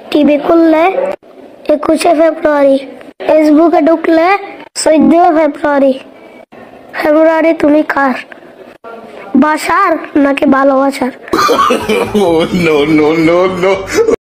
TV খুললে 21শে ফেব্রুয়ারি, ফেসবুকে ঢুকলে 14 ফেব্রুয়ারি। ফেব্রুয়ারি তুমি কার, বাসার নাকি ভালোবাসার? No, no, no, no.